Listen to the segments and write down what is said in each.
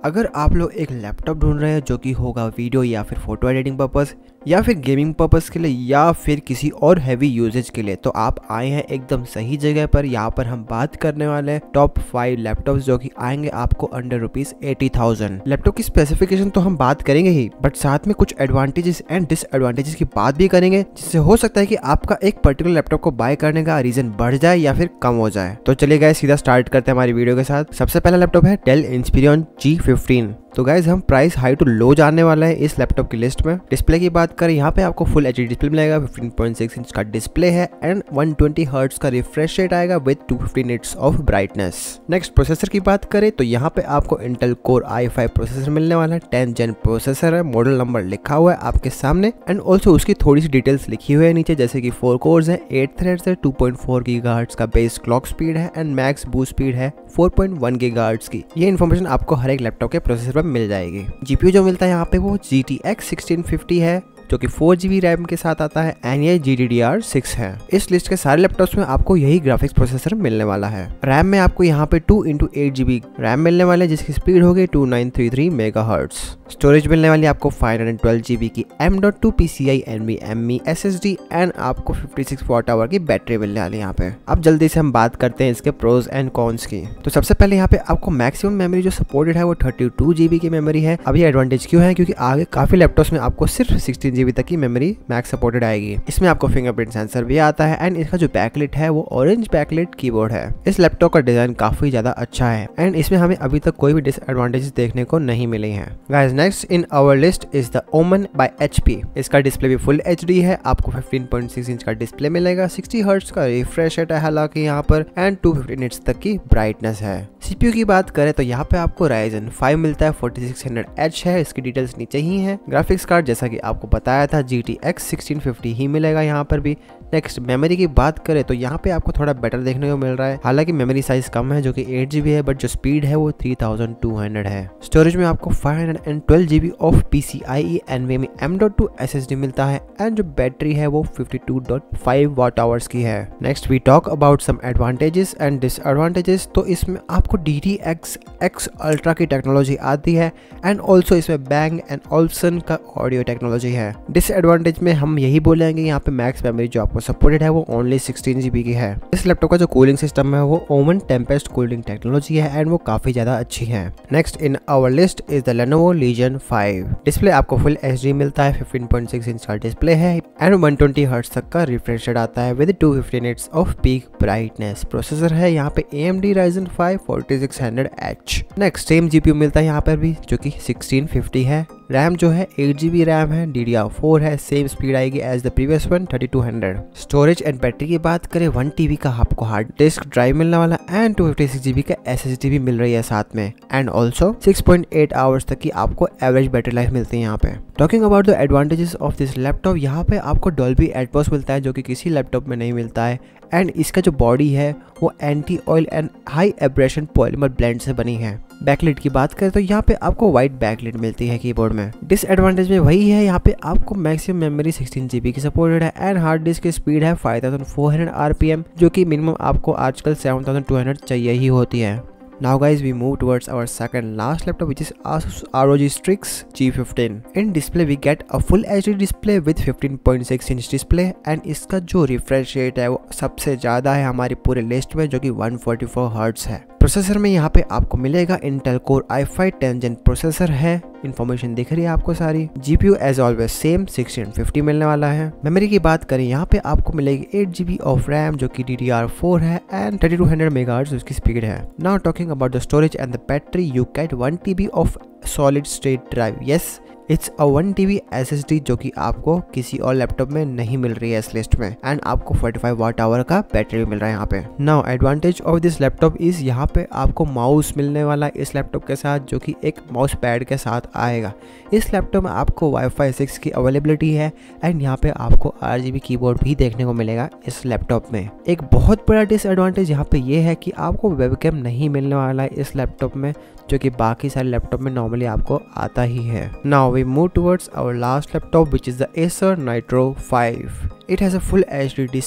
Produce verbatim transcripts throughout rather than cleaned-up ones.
अगर आप लोग एक लैपटॉप ढूंढ रहे हैं जो कि होगा वीडियो या फिर फोटो एडिटिंग पर्पस या फिर गेमिंग पर्पस के लिए या फिर किसी और हैवी यूजेज के लिए, तो आप आए हैं एकदम सही जगह पर। यहाँ पर हम बात करने वाले हैं टॉप फाइव लैपटॉप्स जो कि आएंगे आपको under rupees eighty thousand. Laptop की स्पेसिफिकेशन तो हम बात करेंगे ही, बट साथ में कुछ एडवांटेजेस एंड डिसएडवांटेजेस की बात भी करेंगे, जिससे हो सकता है कि आपका एक पर्टिकुलर लैपटॉप को बाय करने का रीजन बढ़ जाए या फिर कम हो जाए। तो चलिए गाइस सीधा स्टार्ट करते हैं हमारी वीडियो के साथ। सबसे पहला लैपटॉप है डेल इंस्पिरियन जी फिफ्टीन। तो गाइज हम प्राइस हाई टू लो जानने वाला है इस लैपटॉप की लिस्ट में। डिस्प्ले की बात करें, यहाँ पे आपको फुल एचडी डिस्प्ले मिलेगा, फिफ्टीन पॉइंट सिक्स इंच का डिस्प्ले है एंड वन ट्वेंटी हर्ट्ज का रिफ्रेश रेट आएगा with two fifty nits of brightness. Next processor की बात करें तो यहाँ पे आपको इंटेल कोर आई फाइव प्रोसेसर मिलने वाला है। टेन जेन प्रोसेसर है, मॉडल नंबर लिखा हुआ है आपके सामने एंड ऑल्सो उसकी थोड़ी सी डिटेल्स लिखी हुई है नीचे, जैसे कि फोर कोर्स है, एट थ्रेड्स है, टू पॉइंट फोर गीगाहर्ट्ज का बेस क्लॉक स्पीड है एंड मैक्स बूस्ट स्पीड है फोर पॉइंट वन गीगाहर्ट्ज की। ये इन्फॉर्मेशन आपको हर एक लैपटॉप के प्रोसेसर पर मिल जाएगी। जीपीयू जो मिलता है यहाँ पे वो G T X sixteen fifty है जो कि फोर जीबी रैम के साथ आता है एंड ये G D D R six है। इस लिस्ट के सारे लैपटॉप्स में आपको यही ग्राफिक्स प्रोसेसर मिलने वाला है। रैम में आपको यहाँ पे two into eight GB RAM मिलने वाले जिसकी स्पीड होगी two nine three three megahertz. Storage मिलने वाली आपको फाइव हंड्रेड ट्वेल्व जीबी की M dot two P C I N V M E S S D and आपको फिफ्टी सिक्स वॉट आवर की बैटरी मिलने वाली है यहाँ पे। अब जल्दी से हम बात करते हैं इसके प्रोज एंड कॉन्स की। तो सबसे पहले यहाँ पे आपको मैक्सिमम मेमोरी जो सपोर्टेड है वो थर्टी टू जीबी की मेमोरी है। अब ये एडवांटेज क्यों है, क्योंकि आगे काफी लैपटॉप्स में आपको सिर्फ सिक्सटीन जीबी तक की मेमोरी मैक्स सपोर्टेड आएगी। इसमें आपको फिंगरप्रिंट सेंसर भी आता है एंड इसका जो बैकलाइट है वो ऑरेंज बैकलाइट कीबोर्ड है। इस लैपटॉप का डिजाइन काफी ज्यादा अच्छा है एंड इसमें हमें अभी तक कोई भी डिसएडवांटेजेस देखने को नहीं मिले हैं। Guys next in our list is the Omen by HP. इसका डिस्प्ले भी फुल एचडी है, आपको फिफ्टीन पॉइंट सिक्स इंच का डिस्प्ले मिलेगा, सिक्सटी हर्ट्ज का रिफ्रेश रेट है हालांकि यहाँ पर एंड टू फिफ्टी निट्स तक की ब्राइटनेस है। सीपीयू की बात करें तो यहाँ पे आपको राइजन फाइव मिलता है, फोर्टी सिक्स हंड्रेड एच है, इसकी डिटेल्स नीचे ही है। ग्राफिक्स कार्ड जैसा कि आपको बताया था G T X sixteen fifty ही मिलेगा यहाँ पर भी। नेक्स्ट मेमोरी की बात करें तो यहाँ पे आपको थोड़ा बेटर देखने को मिल रहा है, हालांकि मेमोरी साइज कम है जो कि एट जीबी है, बट जो स्पीड है वो थ्री थाउजेंड टू हंड्रेड है। स्टोरेज में आपको five hundred twelve GB of P C I E N V M E M dot two S S D मिलता है एंड जो बैटरी है वो fifty two point five watt hours की है। Next we talk about some advantages and disadvantages. तो इसमें आपको D T X X ultra की टेक्नोलॉजी आती है एंड ऑल्सो इसमें बैंग एंड ऑल्सन का ऑडियो टेक्नोलॉजी है। डिसएडवांटेज में हम यही बोलेंगे यहाँ पे मैक्स मेमोरी जो आपको सपोर्टेड है वो ओनली सिक्सटीन जीबी की है। इस लैपटॉप का जो कूलिंग सिस्टम है वो ओमन टेम्पेस्ट कूलिंग टेक्नोलॉजी है एंड वो काफी ज्यादा अच्छी है। Next in our list is the Lenovo Legion five. Display आपको फुल एचडी मिलता है, फिफ्टीन पॉइंट सिक्स इंच का डिस्प्ले है एंड वन ट्वेंटी हर्ट्ज तक का रिफ्रेश रेट आता है with two fifty nits of peak brightness. Processor है यहाँ पे A M D Ryzen five forty six hundred H. Next same GPU मिलता है यहाँ पर भी जो कि सिक्सटीन फिफ्टी है। रैम जो है एट जीबी रैम है, डी डी आर फोर है, सेम स्पीड आएगी as the previous one thirty two hundred. Storage and battery की बात करें, वन टीबी का आपको हार्ड डिस्क ड्राइव मिलने वाला and two fifty six GB का एस एस डी भी मिल रही है साथ में and also six point eight hours तक की आपको एवरेज बैटरी लाइफ मिलती है यहाँ पे। Talking about the advantages of this laptop, यहाँ पे आपको डॉल्बी एटमॉस मिलता है जो कि किसी लैपटॉप में नहीं मिलता है एंड इसका जो बॉडी है वो anti oil and high abrasion polymer blend से बनी है। बैकलाइट की बात करें तो यहाँ पे आपको व्हाइट बैकलाइट मिलती है कीबोर्ड में। डिसएडवांटेज में वही है, यहाँ पे आपको मैक्सिमम मेमोरी सिक्सटीन जीबी की सपोर्टेड है एंड हार्ड डिस्क की स्पीड है five thousand four hundred RPM जो कि मिनिमम आपको आजकल सेवन थाउजेंड टू हंड्रेड चाहिए ही होती है। Now guys we move towards our second last laptop which is Asus R O G Strix G fifteen. In display we get a full H D display with fifteen point six inch display and इसका जो refresh rate है वो सबसे ज़्यादा है हमारी पूरे list में जो कि वन फोर्टी फोर हर्ट्ज है। प्रोसेसर में यहाँ पे आपको मिलेगा इंटेल कोर आई फाइव टेन जेन प्रोसेसर है, इन्फॉर्मेशन दिख रही है आपको सारी। GPU as always same sixteen fifty मिलने वाला है। मेमोरी की बात करें यहाँ पे आपको मिलेगी एट जीबी ऑफ रैम जो कि डी डी आर फोर है and thirty two hundred megahertz उसकी स्पीड है। Now talking about the storage and the battery, you get one TB of solid state drive. Yes it's a one TB S S D जो कि आपको किसी और laptop में नहीं मिल रही है इस लिस्ट में एंड आपको फोर्टी फाइव वाट आवर का बैटरी भी मिल रहा है यहाँ पे। Now advantage of this laptop is यहाँ पे आपको माउस मिलने वाला है इस लैपटॉप के साथ जो कि एक माउस पैड के साथ आएगा। इस लैपटॉप में आपको वाईफाई सिक्स की अवेलेबिलिटी है एंड यहाँ पे आपको आर जी बी कीबोर्ड भी देखने को मिलेगा इस लैपटॉप में। एक बहुत बड़ा डिसएडवांटेज यहाँ पे ये है कि आपको वेबकैम नहीं मिलने वाला है इस लैपटॉप में जो कि बाकी सारे लैपटॉप में नॉर्मली आपको आता ही है। Now we move towards our last laptop which is the Acer Nitro five. It has a full H D display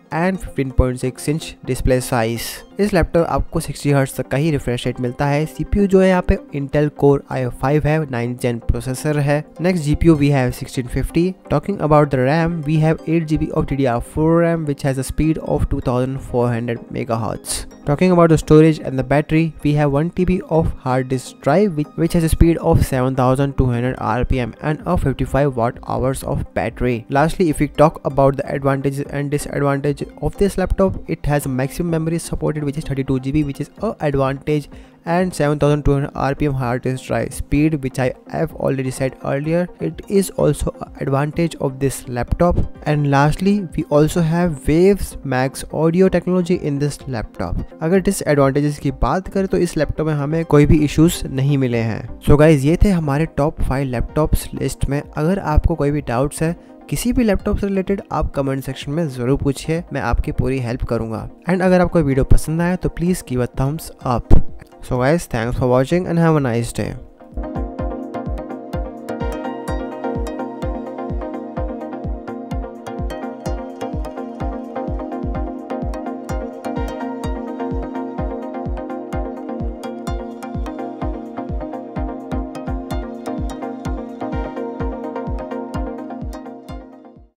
and fifteen point six inch display size. इस लैपटॉप आपको सिक्सटी हर्ट्ज तक का ही refresh rate मिलता है। CPU जो है यहाँ पे इंटेल कोर आई फाइव है, नाइन्थ जेन प्रोसेसर है। Next GPU we have sixteen fifty. Talking about the RAM, we have eight GB of D D R four RAM which has a speed of two thousand four hundred megahertz. Talking about the storage and the battery, we have one T B of hard disk drive which, which has a speed of seven thousand two hundred R P M and a fifty-five watt hours of battery. Lastly, if we talk about the advantages and disadvantages of this laptop, it has a maximum memory supported which is thirty-two G B, which is a advantage, and seven thousand two hundred R P M hard disk drive speed, which I have already said earlier. It is also an advantage of this laptop. And lastly, we also have Waves Max audio technology in this laptop. अगर disadvantages की बात करें तो इस laptop में हमें कोई भी इश्यूज नहीं मिले हैं। सो गाइज, ये थे हमारे टॉप फाइव लैपटॉप्स लिस्ट में। अगर आपको कोई भी डाउट्स है किसी भी लैपटॉप से रिलेटेड, आप कमेंट सेक्शन में ज़रूर पूछिए, मैं आपकी पूरी हेल्प करूंगा। एंड अगर आपको वीडियो पसंद आए तो please give a thumbs up. So guys, thanks for watching and have a nice day.